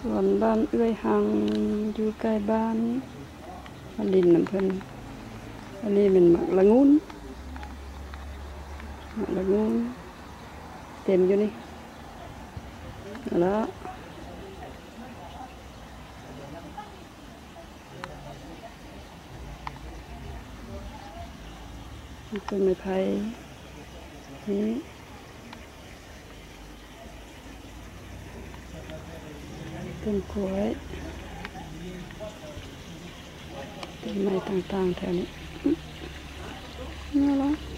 ส่วนบ้านเอื้อยหังอยู่ใกล้บ้านดินน้ำเพิ่นอันนี้เป็นหมักละงุนเต็มอยู่นี่แล้วต้นไม้ไผ่นี่ต้นกล้วยต้นไม้ต่างๆแถวนี้นี่อะไร